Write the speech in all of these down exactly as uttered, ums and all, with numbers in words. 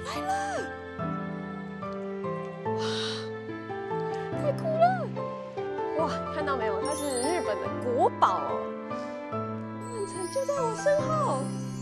来了！哇，太酷了！哇，看到没有？它是日本的国宝哦，万城就在我身后。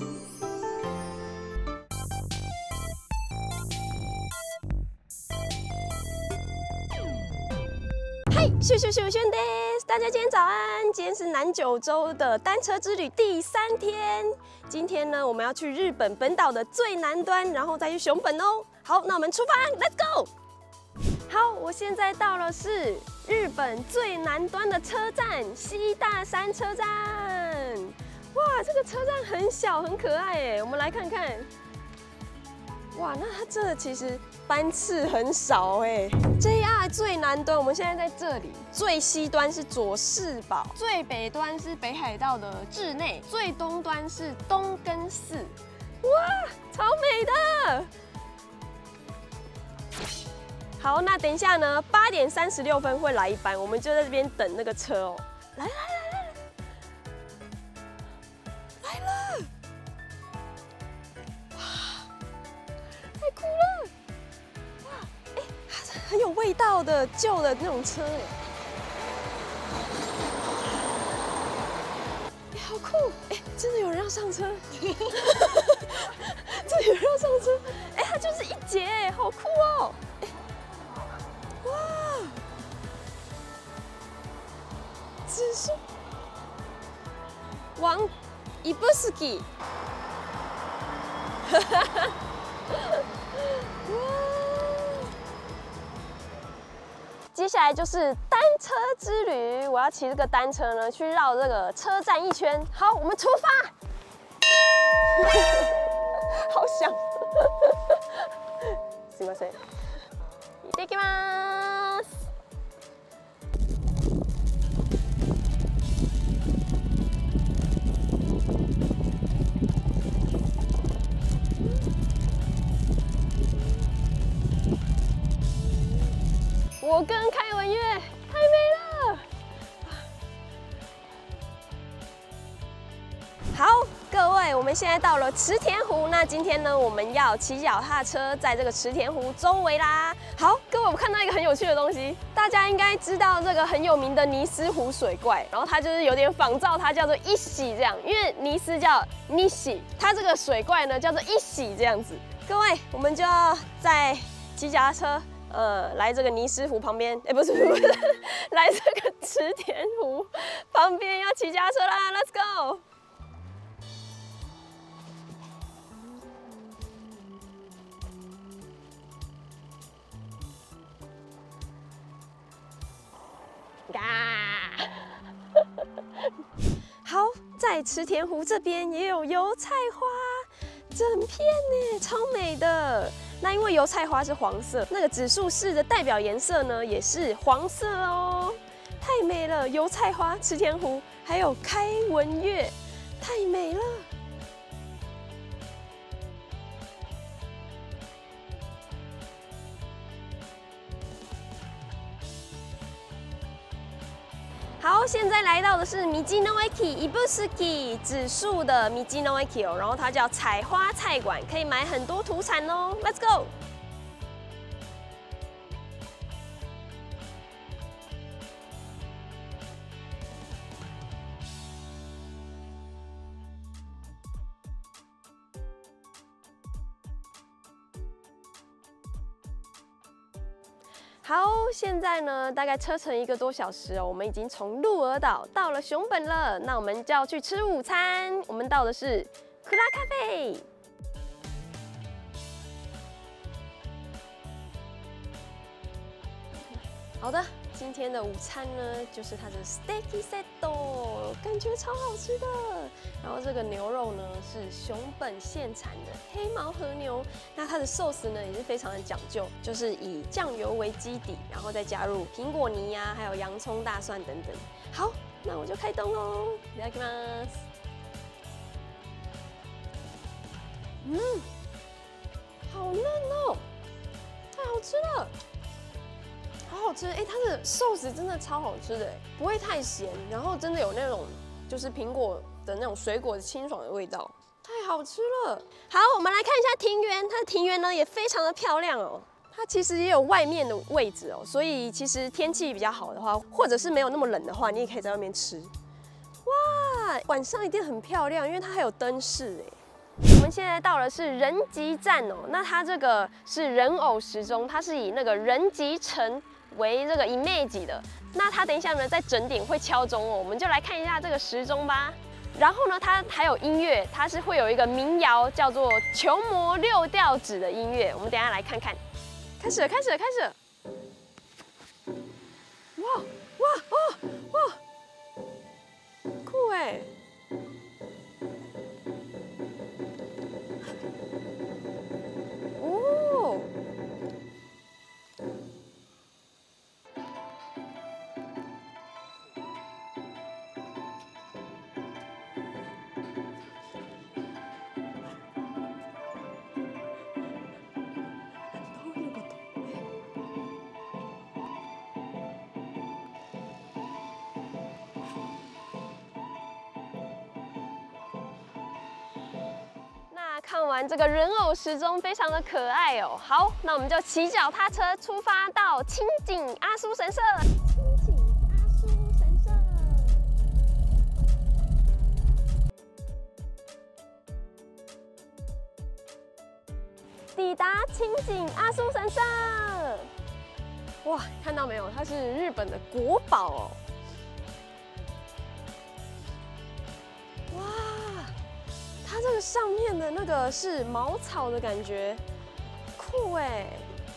咻咻咻咻的，大家今天早安！今天是南九州的单车之旅第三天。今天呢，我们要去日本本岛的最南端，然后再去熊本哦。好，那我们出发 ，Let's go！ 好，我现在到了是日本最南端的车站西大山车站。哇，这个车站很小，很可爱耶。我们来看看。哇，那它这其实班次很少哎。J R 最南端，我们现在在这里。最西端是佐世保，最北端是北海道的稚内，最东端是东根寺。哇，超美的！好，那等一下呢，八点三十六分会来一班，我们就在这边等那个车哦。来来来来。 太酷了！哇，哎，它是很有味道的旧的那种车哎，哎，好酷！哎，真的有人要上车，真的有人要上车！哎，它就是一节哎，好酷哦！哎，哇，指数王伊布斯基。哈哈哈。 接下来就是单车之旅，我要骑这个单车呢，去绕这个车站一圈。好，我们出发。好想。すみません。行ってきます。我跟开文乐太美了。好，各位，我们现在到了池田湖。那今天呢，我们要骑脚踏车在这个池田湖周围啦。好，各位，我看到一个很有趣的东西，大家应该知道这个很有名的尼斯湖水怪，然后它就是有点仿照它叫做一喜这样，因为尼斯叫尼喜，它这个水怪呢叫做一喜这样子。各位，我们就要在骑脚踏车。 呃，来这个尼斯湖旁边，哎、欸，不是不是，来这个池田湖旁边要骑脚踏车啦 ，Let's go！ 啊！好，在池田湖这边也有油菜花，整片呢，超美的。 那因为油菜花是黄色，那个指数式的代表颜色呢也是黄色哦，太美了！油菜花、池田湖，还有开文乐，太美了。好，现在来到的是米基诺駅伊布斯基指数的米基诺駅哦，然后它叫采花菜馆，可以买很多土产哦。Let's go！ 好，现在呢，大概车程一个多小时哦，我们已经从鹿儿岛到了熊本了。那我们就要去吃午餐，我们到的是库拉咖啡。好的，今天的午餐呢，就是它的 steak set， 感觉超好吃的。然后这个牛肉呢是熊本县产的黑毛和牛，那它的寿司呢也是非常的讲究，就是以酱油为基底，然后再加入苹果泥呀、啊，还有洋葱、大蒜等等。好，那我就开动喽，いただきます。嗯，好嫩哦，太好吃了。 好好吃哎、欸，它的寿司真的超好吃的哎，不会太咸，然后真的有那种就是苹果的那种水果的清爽的味道。 太好吃了。好，我们来看一下庭园，它的庭园呢也非常的漂亮哦。它其实也有外面的位置哦，所以其实天气比较好的话，或者是没有那么冷的话，你也可以在外面吃。哇，晚上一定很漂亮，因为它还有灯饰哎。我们现在到的是人吉站哦，那它这个是人偶时钟，它是以那个人吉城为这个 image 的。那它等一下呢，在整点会敲钟哦，我们就来看一下这个时钟吧。然后呢，它还有音乐，它是会有一个民谣叫做《球魔六调子》的音乐，我们等一下来看看。开始了，开始了，开始了！哇哇哦哇，酷哎！哦。看完这个人偶时钟，非常的可爱哦。好，那我们就骑脚踏车出发到清井阿苏神社。清井阿苏神社。抵达清井阿苏神社。哇，看到没有？它是日本的国宝哦。哇！它这个上面的那个是茅草的感觉，酷哎，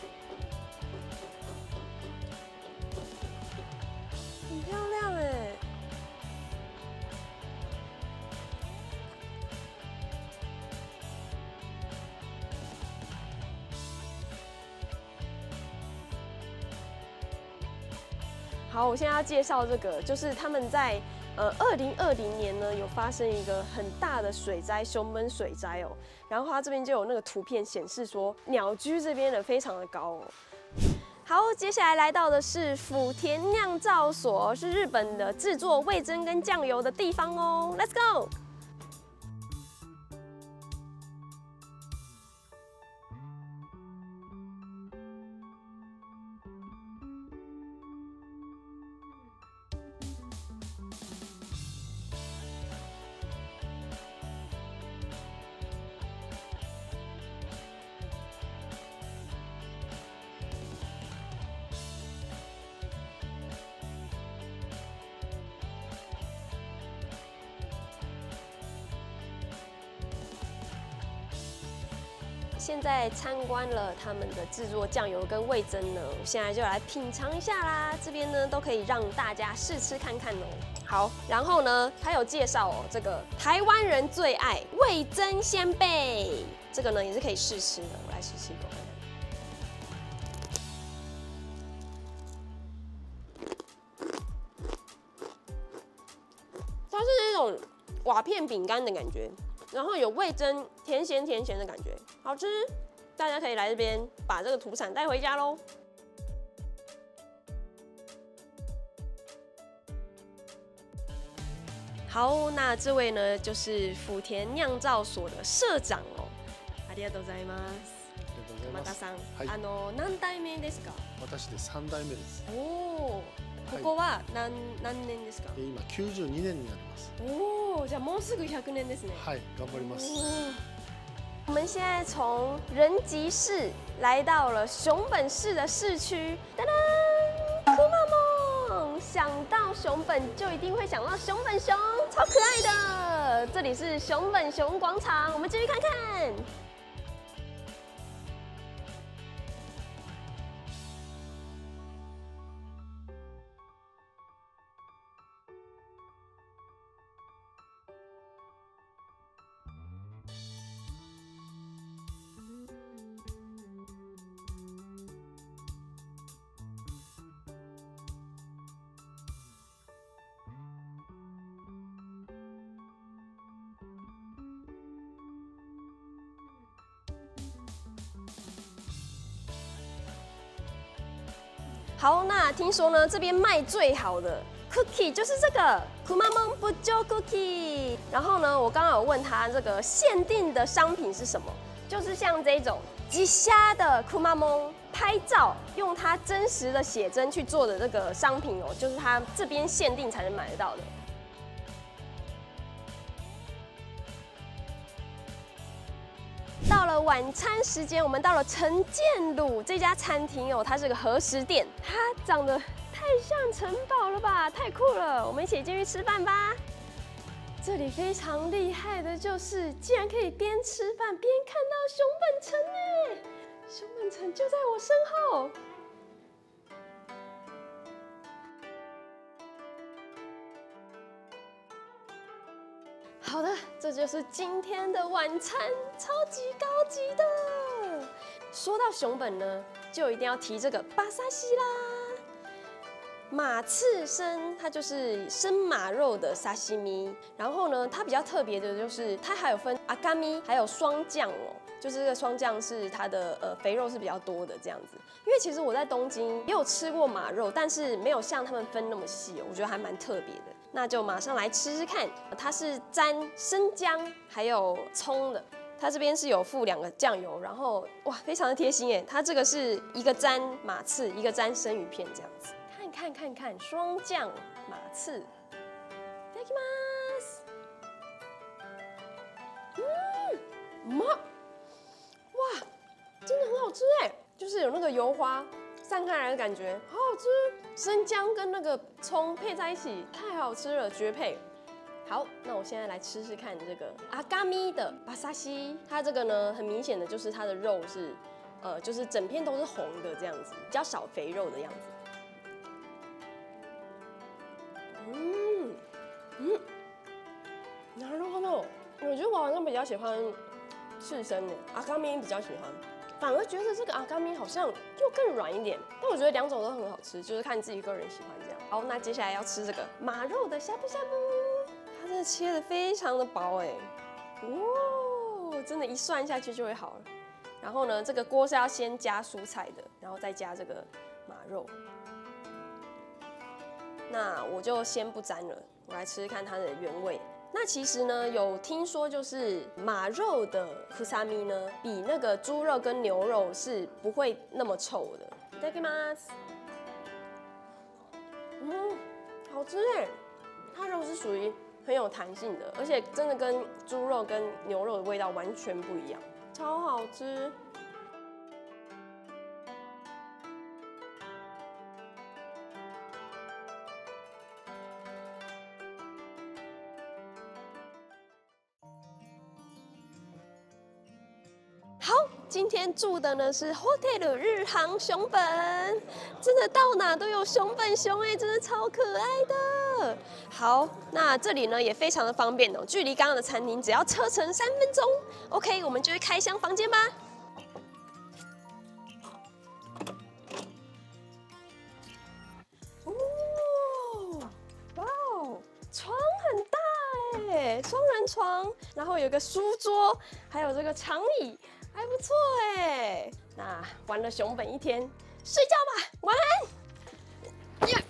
很漂亮哎。好，我现在要介绍这个，就是他们在。呃，二零二零年呢，有发生一个很大的水灾，熊本水灾哦。然后它这边就有那个图片显示说，鸟居这边的非常的高哦。好，接下来来到的是福田酿造所，是日本的制作味噌跟酱油的地方哦。Let's go！现在参观了他们的制作酱油跟味噌呢，现在就来品尝一下啦。这边呢都可以让大家试吃看看哦。好，然后呢，他有介绍哦，这个台湾人最爱味噌鲜贝，这个呢也是可以试吃的。我来试吃一口看看。它是那种瓦片饼干的感觉。然后有味噌，甜咸甜咸的感觉，好吃。大家可以来这边把这个土产带回家喽。好，那这位呢就是福田酿造所的社長哦。ありがとうございます。鎌田さん、あの何代目ですか？ 私で三代目です。 おお。ここは何何年ですか？ 今きゅうじゅうにねんになります。 おお、じゃあもうすぐひゃくねんですね。 はい、頑張ります。 我们现在从人吉市来到了熊本市的市区。噔噔，酷妈梦，想到熊本就一定会想到熊本熊，超可爱的。这里是熊本熊广场，我们继续看看。好，那听说呢，这边卖最好的 cookie 就是这个库玛蒙不就 cookie。然后呢，我刚刚有问他这个限定的商品是什么，就是像这种吉虾的库玛蒙拍照，用它真实的写真去做的这个商品哦，就是它这边限定才能买得到的。到了晚餐时间，我们到了陈建鲁这家餐厅哦，它是个和食店，它长得太像城堡了吧，太酷了！我们一起进去吃饭吧。这里非常厉害的就是，竟然可以边吃饭边看到熊本城哎，熊本城就在我身后。好的，这就是今天的晚餐，超级高级的。说到熊本呢，就一定要提这个巴萨西啦。马刺身，它就是生马肉的沙西米。然后呢，它比较特别的就是它还有分阿嘎咪，还有双酱哦。就是这个双酱是它的呃肥肉是比较多的这样子。因为其实我在东京也有吃过马肉，但是没有像他们分那么细哦，我觉得还蛮特别的。那就马上来吃吃看，它是沾生姜还有葱的。它这边是有附两个酱油，然后哇，非常的贴心耶。它这个是一个沾马刺，一个沾生鱼片这样子。看看看看，双酱马刺。いただきます。嗯，妈，哇，真的很好吃哎，就是有那个油花散开来的感觉，好好吃。生姜跟那个葱配在一起，太好吃了，绝配。好，那我现在来吃吃看这个阿嘎咪的巴萨西，它这个呢，很明显的就是它的肉是，呃，就是整片都是红的这样子，比较少肥肉的样子。嗯嗯，なるほど。我觉得我好像比较喜欢刺身的，阿嘎咪比较喜欢。反而觉得这个阿嘎咪好像又更软一点，但我觉得两种都很好吃，就是看自己个人喜欢这样。好，那接下来要吃这个马肉的呷哺呷哺，它真的切的非常的薄哎，哦，真的，一涮下去就会好了。然后呢，这个锅是要先加蔬菜的，然后再加这个马肉。那我就先不沾了，我来吃吃看它的原味。那其实呢，有听说就是马肉的库萨米呢，比那个猪肉跟牛肉是不会那么臭的。いただきます。嗯，好吃哎！它肉是属于很有弹性的，而且真的跟猪肉跟牛肉的味道完全不一样，超好吃。好，今天住的呢是 Hotel 日航熊本，真的到哪都有熊本熊哎，真的超可爱的。好，那这里呢也非常的方便哦，距离刚刚的餐厅只要车程三分钟。OK， 我们就去开箱房间吧。哦，哇哦，床很大哎，双人床，然后有个书桌，还有这个长椅。还不错哎，那玩了熊本一天，睡觉吧，晚安。呀，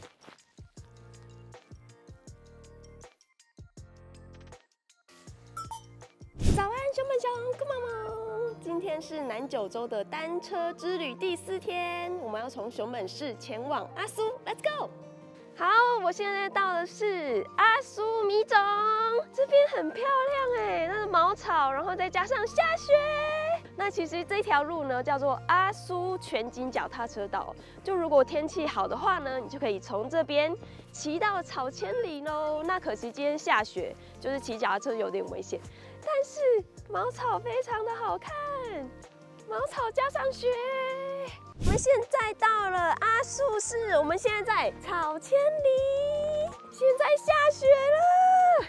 早安，熊本熊，干嘛吗？今天是南九州的单车之旅第四天，我们要从熊本市前往阿苏 ，Let's go。好，我现在到的是阿苏米种，这边很漂亮哎，那个茅草，然后再加上下雪。那其实这条路呢叫做阿苏全景脚踏车道，就如果天气好的话呢，你就可以从这边骑到草千里喽。那可惜今天下雪，就是骑脚踏车有点危险，但是茅草非常的好看，茅草加上雪。我们现在到了阿苏市，我们现在在草千里，现在下雪了，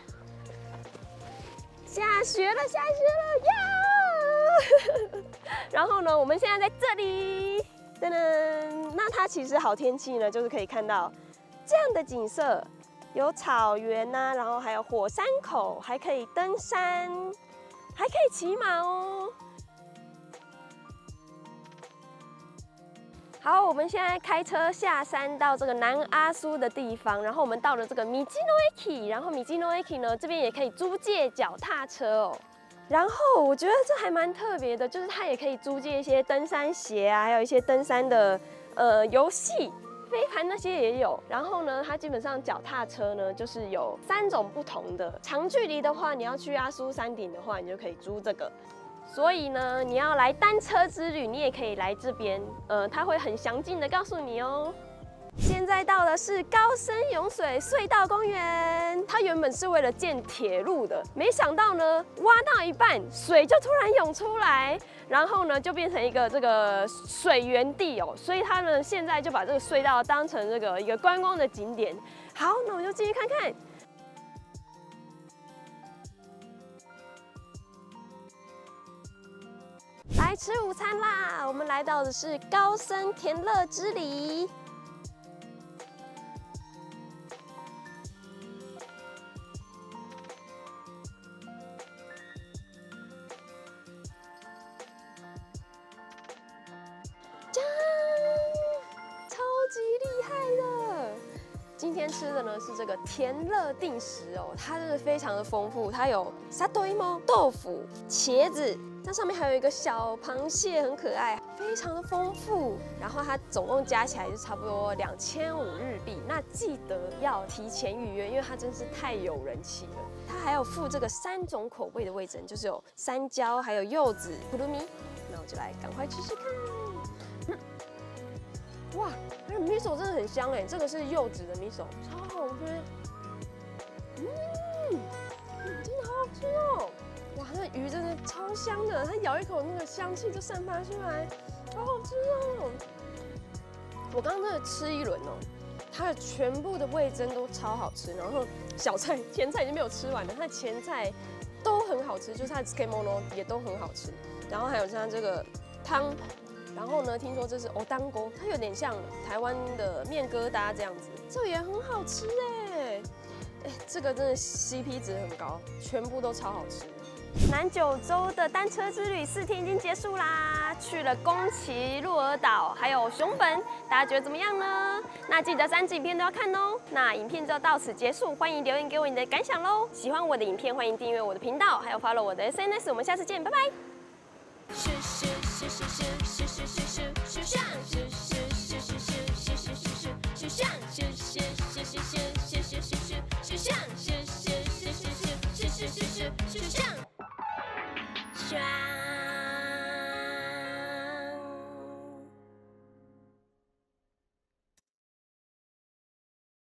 下雪了，下雪了呀！然后呢，我们现在在这里，噔噔。那它其实好天气呢，就是可以看到这样的景色，有草原呐、啊，然后还有火山口，还可以登山，还可以骑马哦。 好，我们现在开车下山到这个南阿苏的地方，然后我们到了这个米基诺埃基，然后米基诺埃基呢这边也可以租借脚踏车哦。然后我觉得这还蛮特别的，就是它也可以租借一些登山鞋啊，还有一些登山的呃游戏。飞盘那些也有，然后呢，它基本上脚踏车呢，就是有三种不同的。长距离的话，你要去阿苏山顶的话，你就可以租这个。所以呢，你要来单车之旅，你也可以来这边，呃，它会很详尽的告诉你哦。现在到的是高深涌水隧道公园，它原本是为了建铁路的，没想到呢，挖到一半，水就突然涌出来，然后呢，就变成一个这个水源地哦，所以它呢现在就把这个隧道当成这个一个观光的景点。好，那我们就进去看看。来吃午餐啦！我们来到的是高深田乐之里。今天吃的呢是这个田乐定食哦，它是非常的丰富，它有沙多伊猫、豆腐、茄子，那上面还有一个小螃蟹，很可爱，非常的丰富。然后它总共加起来就差不多两千五日币，那记得要提前预约，因为它真是太有人气了。它还有附这个三种口味的味噌，就是有山椒，还有柚子、普鲁米。那我就来赶快吃吃看。嗯哇，那米手真的很香哎，这个是柚子的米手，超好吃。嗯，嗯，真的好好吃哦。哇，那鱼真的超香的，它咬一口那个香气就散发出来，好好吃哦。我刚刚真的吃一轮哦，它的全部的味噌都超好吃，然后小菜、前菜已经没有吃完了，它的前菜都很好吃，就是它的 tsukemono 也都很好吃，然后还有像这个汤。然后呢，听说这是藕当锅，它有点像台湾的面疙瘩这样子，这个也很好吃哎，哎，这个真的 C P 值很高，全部都超好吃。南九州的单车之旅四天已经结束啦，去了宫崎、鹿儿岛，还有熊本，大家觉得怎么样呢？那记得三支影片都要看哦。那影片就到此结束，欢迎留言给我你的感想喽。喜欢我的影片，欢迎订阅我的频道，还有 follow 我的 S N S， 我们下次见，拜拜。是是是是是是是是是是像是是是是是是是是是像是是是是是是是是是是像。